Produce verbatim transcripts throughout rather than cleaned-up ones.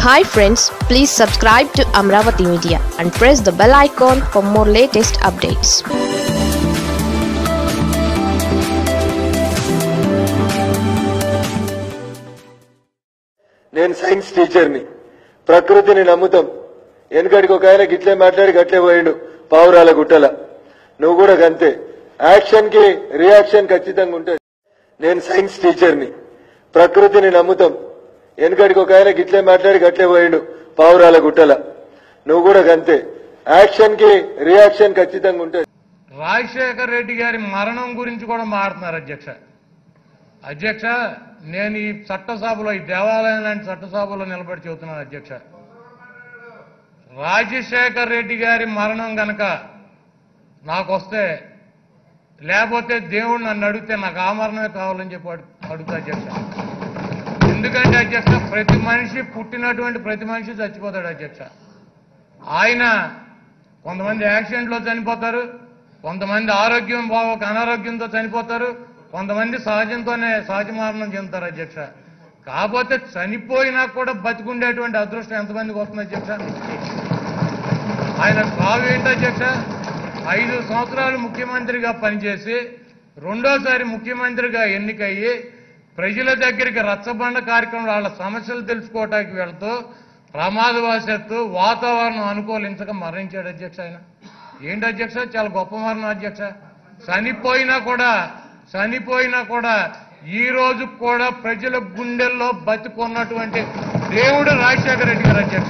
Hi friends, please subscribe to Amravati Media and press the bell icon for more latest updates. నేను science టీచర్ని ప్రకృతిని నమ్ముతాం ఎనకడికి ఒక ఆయన గిట్లే మాట్లాడి గట్లే పోయిండు పావురాల గుట్టల నువ్వు కూడా గంతే యాక్షన్ కి రియాక్షన్ ఖచ్చితంగా ఉంటుంది నేను సైన్స్ టీచర్ని ప్రకృతిని నమ్ముతాం ఎనకడికి ఒక ఆయన గిట్లే మాట్లాడి గట్లే పోయిండు పావురాల గుట్టల నువ్వు కూడా గంతే యాక్షన్ కి రియాక్షన్ ఖచ్చితంగా ఉంటుంది రాజశేఖర్ రెడ్డి గారి మరణం గురించి కూడా మాట్లాడుతున్నారు అధ్యక్ష అధ్యక్ష నేను ఈ చట్టసభలో ఈ దేవాలయం లాంటి చట్టసభలో నిలబడి చెబుతున్నాను అధ్యక్ష రాజశేఖర్ రెడ్డి గారి మరణం గనక నాకు వస్తే లేకపోతే దేవుడు నన్ను అడిగితే నాకు ఆ మరణమే కావాలని చెప్పి అడుగుతా అధ్యక్ష ఎందుకంటే అధ్యక్ష ప్రతి మనిషి పుట్టినటువంటి ప్రతి మనిషి చచ్చిపోతాడు అధ్యక్ష ఆయన కొంతమంది యాక్సిడెంట్లో చనిపోతారు కొంతమంది ఆరోగ్యం బాగోక అనారోగ్యంతో చనిపోతారు కొంతమంది సహజంతోనే సహజ మరణం చెందుతారు అధ్యక్ష కాకపోతే చనిపోయినా కూడా బతికుండేటువంటి అదృష్టం ఎంతమందికి వస్తుంది అధ్యక్ష ఆయన బాగు ఏంటి అధ్యక్ష ఐదు సంవత్సరాలు ముఖ్యమంత్రిగా పనిచేసి రెండోసారి ముఖ్యమంత్రిగా ఎన్నికయ్యి ప్రజల దగ్గరికి రచ్చబండ కార్యక్రమం వాళ్ళ సమస్యలు తెలుసుకోవటానికి వెళ్తూ ప్రమాదవశాత్తు వాతావరణం అనుకూలించక మరణించాడు అధ్యక్ష ఆయన ఏంటి అధ్యక్ష చాలా గొప్ప మరణం అధ్యక్ష చనిపోయినా కూడా చనిపోయినా కూడా ఈ రోజు కూడా ప్రజల గుండెల్లో బతికున్నటువంటి దేవుడు రాజశేఖర రెడ్డి గారు అధ్యక్ష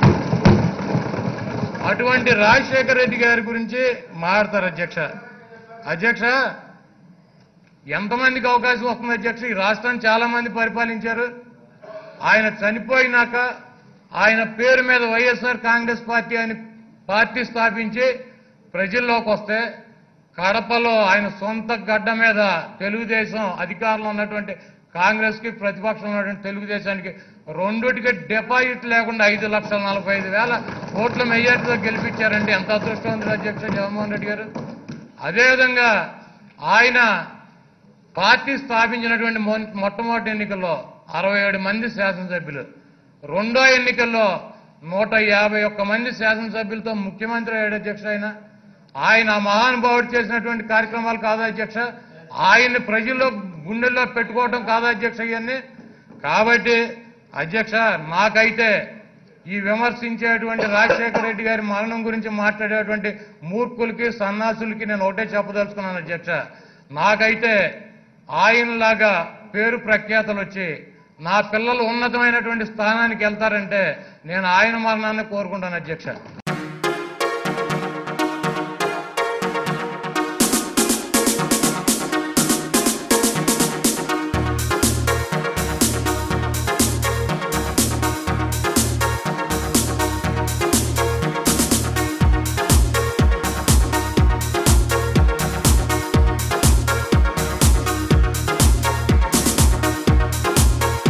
అటువంటి రాజశేఖర రెడ్డి గారి గురించి మాట్లాడతారు అధ్యక్ష అధ్యక్ష ఎంతమందికి అవకాశం వస్తుంది అధ్యక్ష ఈ రాష్ట్రాన్ని చాలా మంది పరిపాలించారు ఆయన చనిపోయినాక ఆయన పేరు మీద వైఎస్ఆర్ కాంగ్రెస్ పార్టీ అని పార్టీ స్థాపించి ప్రజల్లోకి వస్తే కడపలో ఆయన సొంత గడ్డ మీద తెలుగుదేశం అధికారంలో ఉన్నటువంటి కాంగ్రెస్ కి ప్రతిపక్షం ఉన్నటువంటి తెలుగుదేశానికి రెండుటికి డిపాజిట్ లేకుండా ఐదు లక్షల నలభై ఐదు వేల ఓట్ల మెజార్టీతో గెలిపించారండి ఎంత అదృష్టం ఉంది అధ్యక్ష జగన్మోహన్ రెడ్డి గారు అదేవిధంగా ఆయన పార్టీ స్థాపించినటువంటి మొట్టమొదటి ఎన్నికల్లో అరవై ఏడు మంది శాసనసభ్యులు రెండో ఎన్నికల్లో నూట యాభై ఒక్క మంది శాసనసభ్యులతో ముఖ్యమంత్రి అయ్యాడు అధ్యక్ష ఆయన ఆయన మహానుభావుడు చేసినటువంటి కార్యక్రమాలు కాదా అధ్యక్ష ఆయన్ని ప్రజల్లో గుండెల్లో పెట్టుకోవడం కాదా అధ్యక్ష ఇవన్నీ కాబట్టి అధ్యక్ష నాకైతే ఈ విమర్శించేటువంటి రాజశేఖర రెడ్డి గారి మరణం గురించి మాట్లాడేటువంటి మూర్ఖులకి సన్నాసులకి నేను ఒకటే చెప్పదలుచుకున్నాను అధ్యక్ష నాకైతే ఆయనలాగా పేరు ప్రఖ్యాతలు వచ్చి నా పిల్లలు ఉన్నతమైనటువంటి స్థానానికి వెళ్తారంటే నేను ఆయన మరణాన్ని కోరుకుంటాను అధ్యక్ష